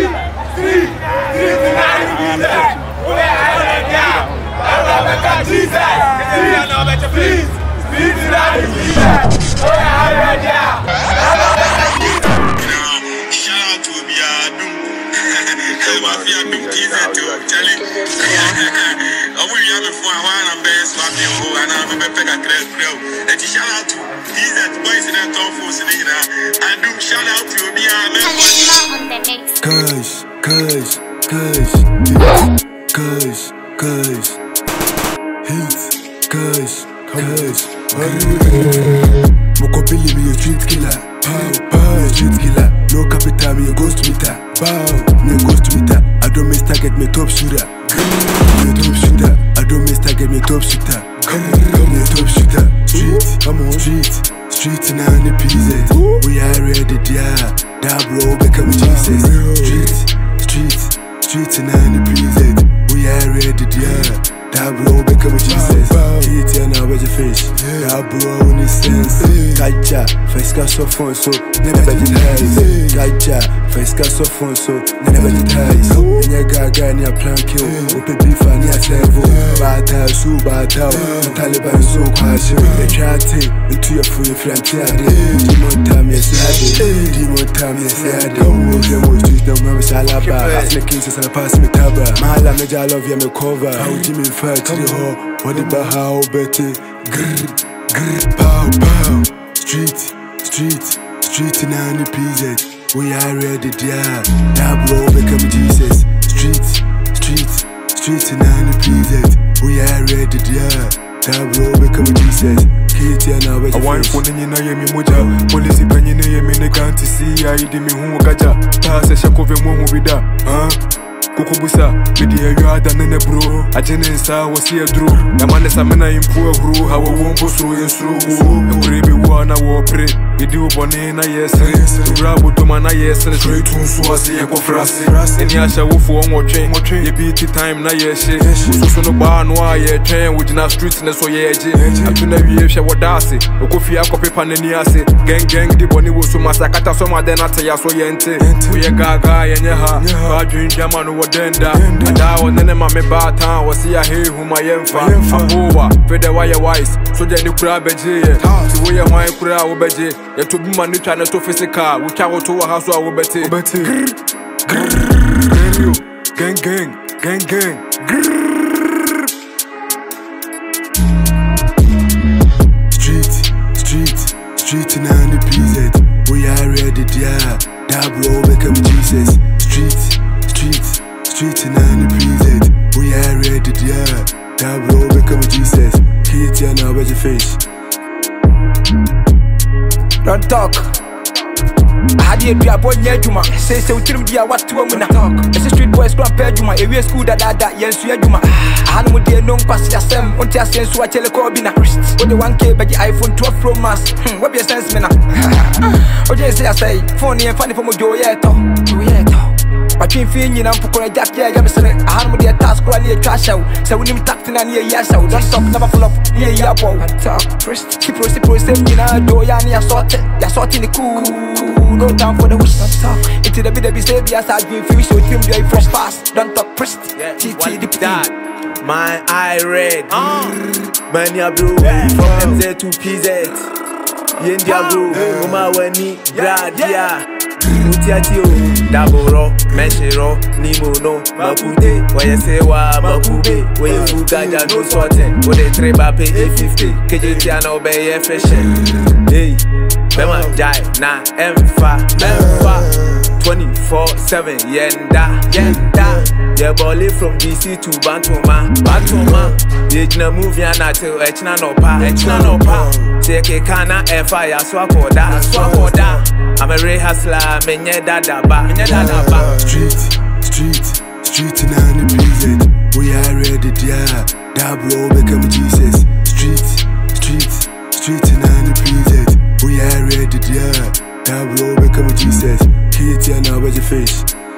Mokobili me a street killer, pow, street killer. No capital me a ghost meter, bow, me a ghost meter. I don't miss target me top shooter, me a top shooter. I don't miss target me top shooter, me a top shooter. Street, come on, street in the PZ. We are ready, yeah. That bro become Jesus. Street in the PZ. We are ready, yeah. That bro become Jesus. Hit ya now with the fish. That bro in his sense. Gacha, first cast of phone, so never vegetarize. Gacha, first cast of phone, so never vegetarize. Nya gaga nya plan kill. Open beef and nya servo. Bata, su bata. Taliban so kwashi. The chat into your full frontier. Demon time, yes, Demon time, yes, the most street, no member Salaba. As the kings and pass me tabra. Mala, I love you, me cover. How Jimmy fight the hall, what the Baha, Betty, grr, pow, street in the PZ. We are ready, yeah. That bro become Jesus. Street in the PZ. We are ready, yeah. That bro become Jesus. I want for the Yami Moja, police penny name in the county. See, I did me who gaja. Pass a shack of a woman with that, Kukubusa, with the yard and the bro. A genesa was here drew. The man is a man in poor brew. How a womb was through and through. A baby one, I will pray. We do bonina, yes, Rabu to mana, yes, and straight to Suasi and Kofrasi. And Yasha will form or train. You beat the time, na yes, so no bar, no air train with na streets and so yeah. I'm to never hear Shawadasi, Okofia copy Pananiasi, gang, the bonny was so massacata, so my then I say, so yente. We a gaga and yaha, Adrian Jaman. Denda, and I was then my bata was here whom I am for. I'm Fede wire wise, so then you crab a jay. So we are my crowd obey. You took me money trying to physical, we travel to a house or obey. Gang. Street in the PZ. We are ready, yeah. That bro become Jesus. Street in the PZ. We are ready, yeah. That bro become Jesus. Hit ya now with your face. Don't talk. I had a dear boy near Juma. Say, we tell me what to woman talk. It's a street boys club, Juma. A real school that, yes, you are Juma. I had no dear no pass your sem. On your sense, what tell a Kobby na. What the 1K by the iPhone 12 Pro Max. What your sense, man? Oh, yes, I say, funny and funny for my joy. Between Fini and Pukura Jack, I had with the task or near trash out. So we need taxing and near yes out. Don't stop, never full of near Yapo. Talk, first, keep processing, Doyani, I sorting the cool. No time for the wish. Into the bit of saved as I've been finished with him, they fresh fast. Don't talk, first, TT, the that. My eye red, Mania blue, from MZ to PZ. Yendia blue, Uma Weni, Gradia. Mutiatio, Daboro, Meshiro, Nimono, Makute, where you say, Makube, where you gaja no sorting, where they trade by pay 50, Kajitiano Bay Fashion. Hey, Bema Jai, na Mfa, 24/7, Yenda, yeah, Bolly from DC to Bantoma, Yejna movie and until Echna no pa, take a cana and fire, swakoda. I'm a ray hustler, menye dadaba. Street in the PZ. We are ready, yeah. That bro become Jesus. Street in the PZ. We are ready, yeah. That bro become Jesus. Hit ya now with your face.